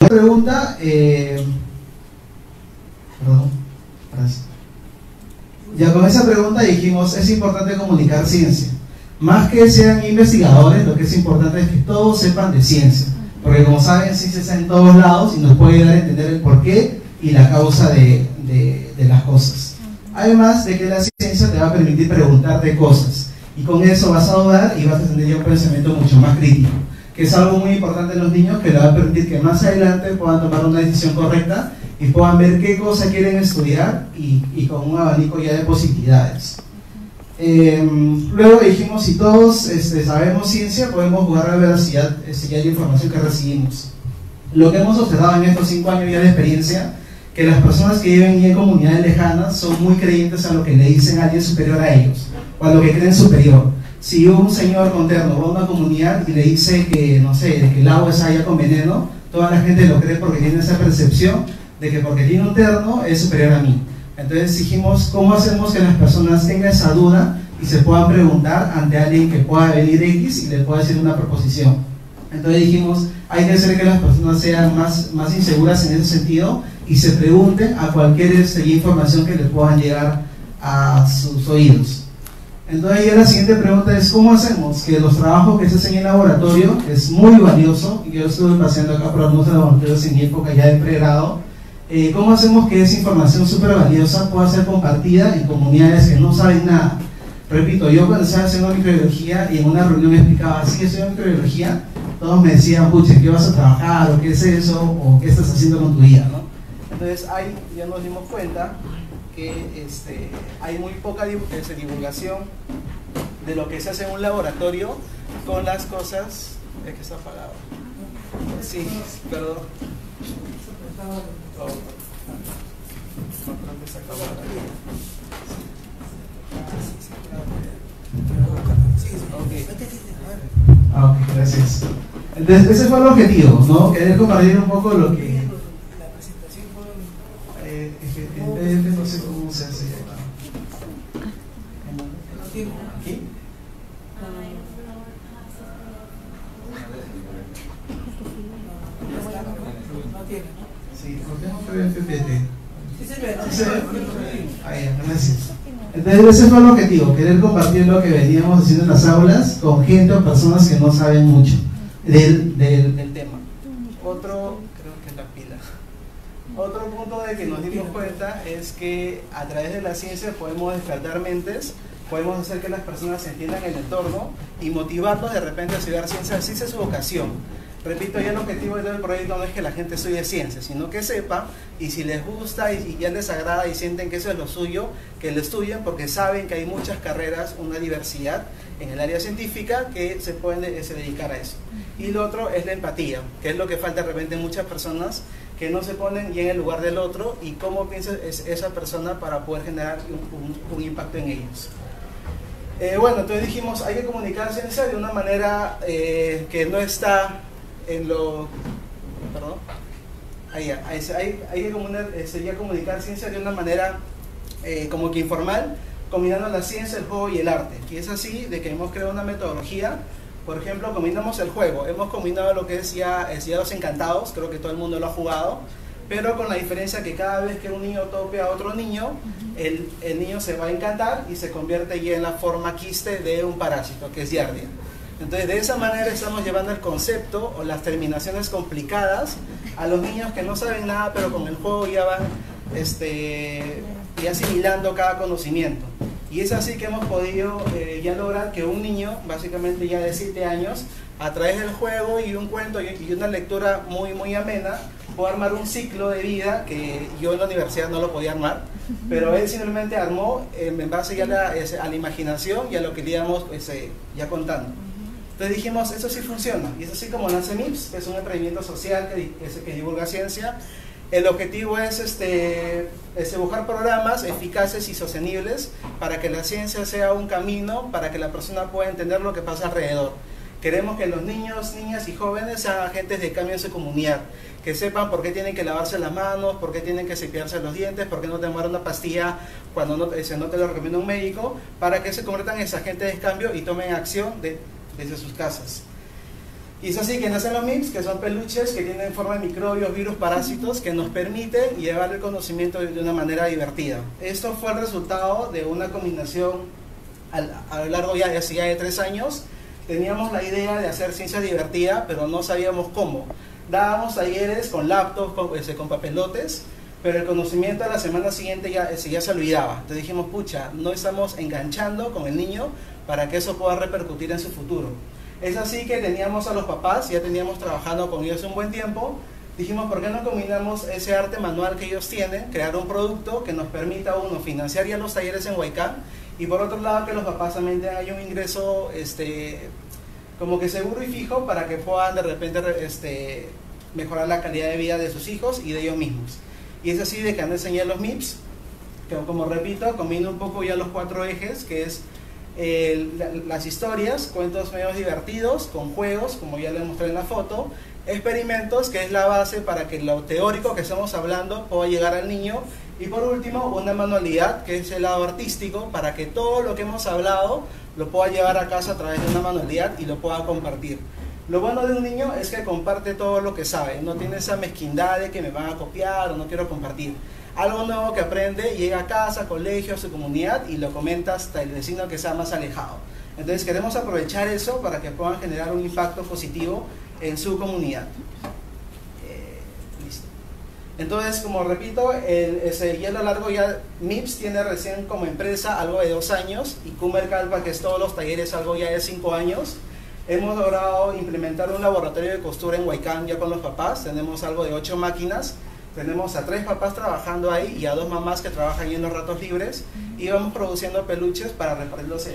Pregunta, perdón, ya con esa pregunta dijimos, es importante comunicar ciencia. Más que sean investigadores, lo que es importante es que todos sepan de ciencia. Porque como saben, ciencia está en todos lados y nos puede ayudar a entender el porqué y la causa de las cosas. Además de que la ciencia te va a permitir preguntarte cosas. Y con eso vas a dudar y vas a tener ya un pensamiento mucho más crítico. Que es algo muy importante en los niños, que le va a permitir que más adelante puedan tomar una decisión correcta y puedan ver qué cosa quieren estudiar y con un abanico ya de posibilidades. Luego dijimos, si todos sabemos ciencia, podemos jugar a la veracidad ya de la información que recibimos. Lo que hemos observado en estos 5 años ya de experiencia, que las personas que viven en comunidades lejanas son muy creyentes a lo que le dicen a alguien superior a ellos, o a lo que creen superior. Si un señor con terno va a una comunidad y le dice que, no sé, que el agua es agua con veneno, toda la gente lo cree porque tiene esa percepción de que porque tiene un terno es superior a mí. Entonces dijimos, ¿cómo hacemos que las personas tengan esa duda y se puedan preguntar ante alguien que pueda venir X y le pueda decir una proposición? Entonces dijimos, hay que hacer que las personas sean más inseguras en ese sentido y se pregunten a cualquier información que le puedan llegar a sus oídos. Entonces ya la siguiente pregunta es, ¿cómo hacemos que los trabajos que se hacen en el laboratorio, que es muy valioso, yo estuve paseando acá por algunos laboratorios en mi época ya de pregrado, ¿cómo hacemos que esa información súper valiosa pueda ser compartida en comunidades que no saben nada? Repito, yo cuando estaba haciendo microbiología y en una reunión me explicaba, sí, estudio microbiología, todos me decían, pucha, ¿qué vas a trabajar? ¿O qué es eso? ¿O qué estás haciendo con tu vida? ¿No? Entonces ahí ya nos dimos cuenta que hay muy poca divulgación de lo que se hace en un laboratorio con las cosas. Es que está apagado. Sí, perdón. Ok, gracias. Entonces ese fue el objetivo, ¿no? Querer compartir un poco lo que... no sé cómo se hace acá. ¿Aquí? Sí, porque no PPT. Sí se ve. Ahí, gracias. Entonces ese fue el objetivo, querer compartir lo que veníamos haciendo en las aulas con gente o personas que no saben mucho del tema. Otro, creo que es la pila. Otro punto de que nos dimos cuenta es que a través de la ciencia podemos despertar mentes, podemos hacer que las personas entiendan el entorno y motivarlos de repente a estudiar ciencia. Así es su vocación. Repito, ya el objetivo del proyecto no es que la gente estudie ciencia, sino que sepa, y si les gusta y ya les agrada y sienten que eso es lo suyo, que lo estudien, porque saben que hay muchas carreras, una diversidad en el área científica que se pueden dedicar a eso. Y lo otro es la empatía, que es lo que falta de repente en muchas personas, que no se ponen ya en el lugar del otro y cómo piensa esa persona para poder generar un impacto en ellos. Bueno, entonces dijimos, hay que comunicar ciencia de una manera que no está en lo... Perdón. Hay que comunicar ciencia de una manera como que informal, combinando la ciencia, el juego y el arte. Y es así de que hemos creado una metodología. Por ejemplo, combinamos el juego, hemos combinado lo que es ya los encantados, creo que todo el mundo lo ha jugado, pero con la diferencia que cada vez que un niño tope a otro niño, el niño se va a encantar y se convierte ya en la forma quiste de un parásito, que es Giardia. Entonces de esa manera estamos llevando el concepto o las terminaciones complicadas a los niños que no saben nada, pero con el juego ya van ya asimilando cada conocimiento. Y es así que hemos podido ya lograr que un niño, básicamente ya de 7 años, a través del juego y un cuento y una lectura muy amena, puede armar un ciclo de vida que yo en la universidad no lo podía armar, pero él simplemente armó en base ya a la imaginación y a lo que íbamos ya contando. Entonces dijimos, eso sí funciona, y es así como nace MIPS, que es un emprendimiento social que divulga ciencia. El objetivo es buscar programas eficaces y sostenibles para que la ciencia sea un camino para que la persona pueda entender lo que pasa alrededor. Queremos que los niños, niñas y jóvenes sean agentes de cambio en su comunidad, que sepan por qué tienen que lavarse las manos, por qué tienen que cepillarse los dientes, por qué no tomar una pastilla cuando no te lo recomienda un médico, para que se conviertan en agentes de cambio y tomen acción desde sus casas. Y es así que nacen los MIPS, que son peluches que tienen forma de microbios, virus, parásitos, que nos permiten llevar el conocimiento de una manera divertida. Esto fue el resultado de una combinación a lo largo ya de 3 años. Teníamos la idea de hacer ciencia divertida, pero no sabíamos cómo. Dábamos talleres con laptops, con papelotes, pero el conocimiento a la semana siguiente ya se olvidaba. Entonces dijimos, pucha, no estamos enganchando con el niño para que eso pueda repercutir en su futuro. Es así que teníamos a los papás, ya teníamos trabajando con ellos un buen tiempo. Dijimos, ¿por qué no combinamos ese arte manual que ellos tienen, crear un producto que nos permita, uno, financiar ya los talleres en Huaycán, y por otro lado que los papás también tengan un ingreso como que seguro y fijo para que puedan de repente mejorar la calidad de vida de sus hijos y de ellos mismos. Y es así de que han enseñado los MIPS, que como repito, combina un poco ya los 4 ejes, que es las historias, cuentos medios divertidos, con juegos, como ya les mostré en la foto, experimentos, que es la base para que lo teórico que estamos hablando pueda llegar al niño, y por último, una manualidad, que es el lado artístico, para que todo lo que hemos hablado lo pueda llevar a casa a través de una manualidad y lo pueda compartir. Lo bueno de un niño es que comparte todo lo que sabe, no tiene esa mezquindad de que me van a copiar o no quiero compartir. Algo nuevo que aprende, llega a casa, colegio, a su comunidad y lo comenta hasta el vecino que sea más alejado. Entonces queremos aprovechar eso para que puedan generar un impacto positivo en su comunidad. Listo. Entonces, como repito, ya a lo largo ya MIPS tiene recién como empresa algo de 2 años y Kumer Kalpa, que es todos los talleres, algo ya de 5 años. Hemos logrado implementar un laboratorio de costura en Huaycán ya con los papás. Tenemos algo de 8 máquinas. Tenemos a 3 papás trabajando ahí y a 2 mamás que trabajan ahí en los ratos libres, y vamos produciendo peluches para repartirlos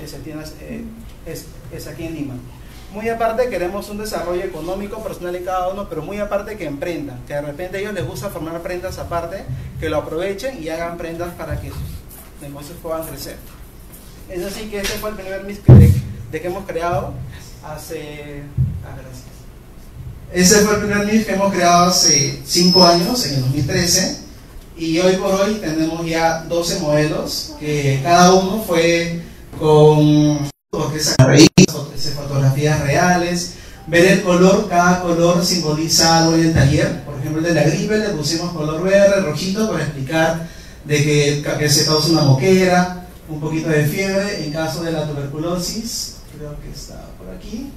aquí en Lima. Muy aparte, queremos un desarrollo económico personal en cada uno, pero muy aparte que emprendan, que de repente a ellos les gusta formar prendas aparte, que lo aprovechen y hagan prendas para que sus negocios puedan crecer. Es así que este fue el primer MIPS que hemos creado hace... gracias. Ese fue el primer MIPS que hemos creado hace 5 años, en el 2013, y hoy por hoy tenemos ya 12 modelos, que cada uno fue con fotografías reales, ver el color, cada color simboliza algo en el taller. Por ejemplo, el de la gripe le pusimos color verde, rojito, para explicar de que se causa una moquera, un poquito de fiebre. En caso de la tuberculosis, creo que está por aquí,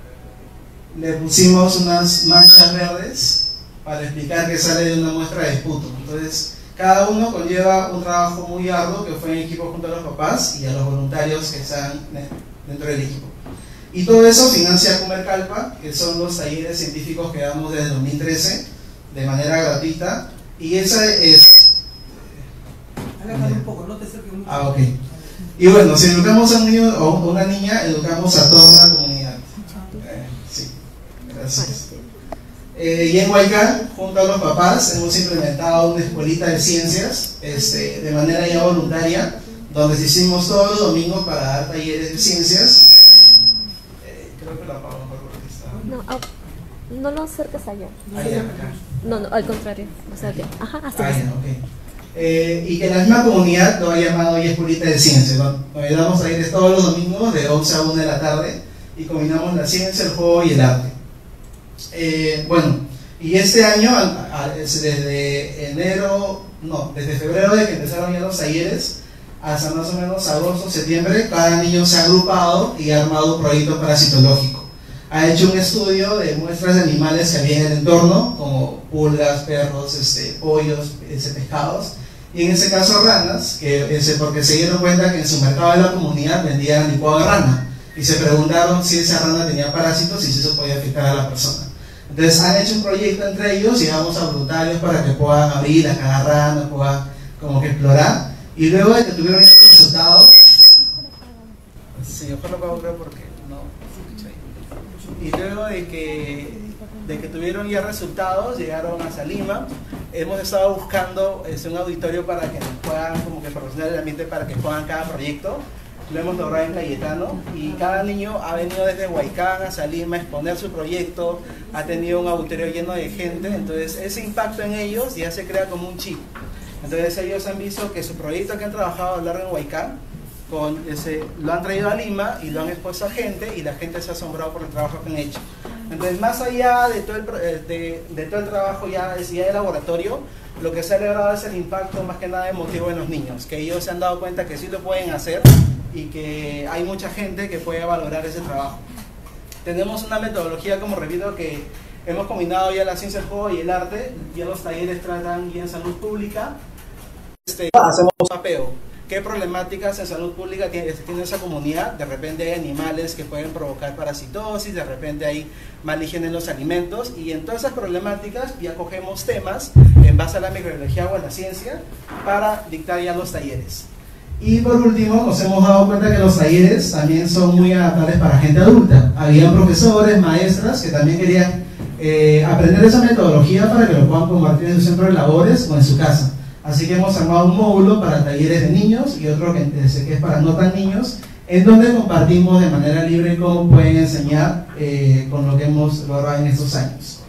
le pusimos unas manchas verdes para explicar que sale de una muestra de esputo. Entonces, cada uno conlleva un trabajo muy arduo que fue en equipo junto a los papás y a los voluntarios que están dentro del equipo. Y todo eso financia Kumer Kalpa, que son los talleres científicos que damos desde 2013 de manera gratuita. Y esa es... Aléjate un poco, no te acerques mucho. Ok. Y bueno, si educamos a un niño o a una niña, educamos a toda una comunidad. Sí, gracias. Y en Huaycán, junto a los papás, hemos implementado una escuelita de ciencias de manera ya voluntaria, donde hicimos todos los domingos para dar talleres de ciencias. Creo que la apago porque está... No lo acerques allá. Allá, acá. No, al contrario. O sea que, hasta ya, okay. Y que la misma comunidad lo ha llamado ya escuelita de ciencias, ¿no? Donde damos talleres todos los domingos de 11 a 1 de la tarde y combinamos la ciencia, el juego y el arte. Bueno, y este año, desde febrero de que empezaron ya los talleres, hasta más o menos agosto, septiembre, cada niño se ha agrupado y ha armado un proyecto parasitológico. Ha hecho un estudio de muestras de animales que había en el entorno, como pulgas, perros, pollos, pescados, y en ese caso ranas, porque se dieron cuenta que en su mercado de la comunidad vendían licuado de rana, y se preguntaron si esa rana tenía parásitos y si eso podía afectar a la persona. Entonces han hecho un proyecto entre ellos y vamos a voluntarios para que puedan abrir a cada rana, puedan como que explorar. Y luego de que tuvieron los resultados, sí, ojalá lo puedo ver porque no se escucha ahí. Y luego de que tuvieron ya resultados, llegaron hasta Lima. Hemos estado buscando un auditorio para que nos puedan como que proporcionar el ambiente para que puedan cada proyecto. Lo hemos logrado en Cayetano y cada niño ha venido desde Huaycán hasta Lima a exponer su proyecto, ha tenido un auditorio lleno de gente, entonces ese impacto en ellos ya se crea como un chip. Entonces ellos han visto que su proyecto que han trabajado a lo largo en Huaycán, lo han traído a Lima y lo han expuesto a gente y la gente se ha asombrado por el trabajo que han hecho. Entonces, más allá de todo de todo el trabajo ya de laboratorio, lo que se ha logrado es el impacto más que nada emotivo en los niños, que ellos se han dado cuenta que sí lo pueden hacer y que hay mucha gente que puede valorar ese trabajo. Tenemos una metodología, como repito, que hemos combinado ya la ciencia del juego y el arte. Ya los talleres tratan ya en salud pública. Hacemos mapeo. ¿Qué problemáticas en salud pública tiene esa comunidad? De repente hay animales que pueden provocar parasitosis, de repente hay mala higiene en los alimentos, y en todas esas problemáticas ya cogemos temas en base a la microbiología o a la ciencia para dictar ya los talleres. Y por último, nos hemos dado cuenta que los talleres también son muy adaptables para gente adulta. Había profesores, maestras que también querían aprender esa metodología para que lo puedan compartir en su centro de labores o en su casa. Así que hemos armado un módulo para talleres de niños y otro que es para no tan niños, en donde compartimos de manera libre cómo pueden enseñar con lo que hemos logrado en estos años.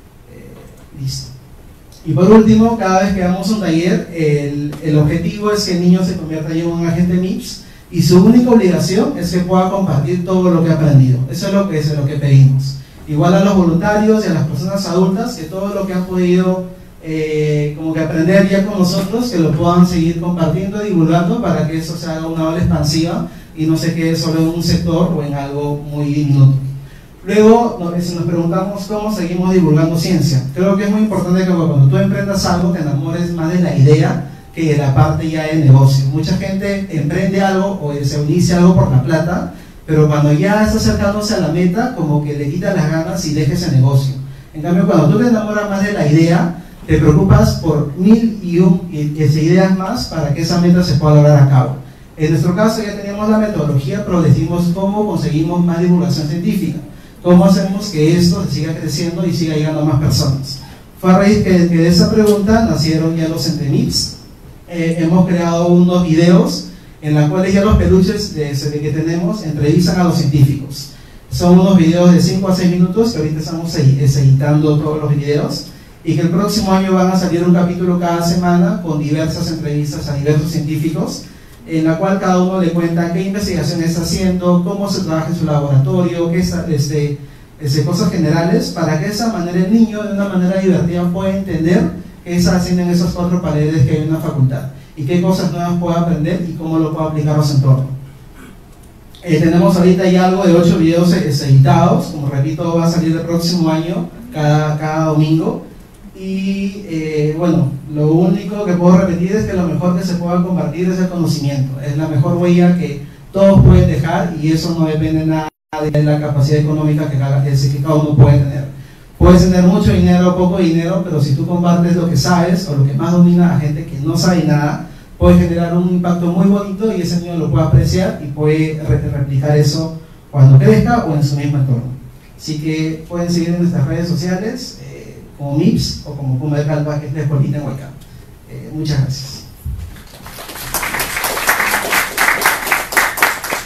Listo. Y por último, cada vez que damos un taller, el objetivo es que el niño se convierta en un agente MIPS, y su única obligación es que pueda compartir todo lo que ha aprendido. Eso es lo que pedimos. Igual a los voluntarios y a las personas adultas, que todo lo que han podido como que aprender ya con nosotros, que lo puedan seguir compartiendo, divulgando, para que eso se haga una ola expansiva y no se quede solo en un sector o en algo muy diminuto. Luego nos preguntamos cómo seguimos divulgando ciencia. Creo que es muy importante que cuando tú emprendas algo te enamores más de la idea que de la parte ya de negocio. Mucha gente emprende algo o se inicia algo por la plata, pero cuando ya está acercándose a la meta, como que le quita las ganas y deja ese negocio. En cambio, cuando tú te enamoras más de la idea, te preocupas por 1001 ideas más para que esa meta se pueda lograr a cabo. En nuestro caso ya teníamos la metodología, pero decimos cómo conseguimos más divulgación científica, cómo hacemos que esto siga creciendo y siga llegando a más personas. Fue a raíz que de esa pregunta nacieron ya los EntreMIPS. Hemos creado unos videos en los cuales ya los peluches que tenemos entrevistan a los científicos. Son unos videos de 5 a 6 minutos que ahorita estamos editando todos los videos, y que el próximo año van a salir un capítulo cada semana con diversas entrevistas a diversos científicos, en la cual cada uno le cuenta qué investigación está haciendo, cómo se trabaja en su laboratorio, cosas generales, para que de esa manera el niño de una manera divertida pueda entender qué está haciendo en esas 4 paredes que hay en una facultad, y qué cosas nuevas puede aprender y cómo lo puede aplicar a su entorno. Tenemos ahorita ya algo de 8 videos editados, como repito, va a salir el próximo año, cada domingo. Y bueno, lo único que puedo repetir es que lo mejor que se pueda compartir es el conocimiento. Es la mejor huella que todos pueden dejar, y eso no depende nada de la capacidad económica que cada uno puede tener. Puedes tener mucho dinero o poco dinero, pero si tú compartes lo que sabes o lo que más domina a gente que no sabe nada, puede generar un impacto muy bonito, y ese niño lo puede apreciar y puede replicar eso cuando crezca o en su mismo entorno. Así que pueden seguir en nuestras redes sociales como MIPS o como Puma de Calva, que es de Polita en Huaycán. Muchas gracias.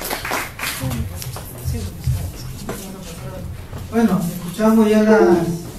Bueno, escuchamos ya las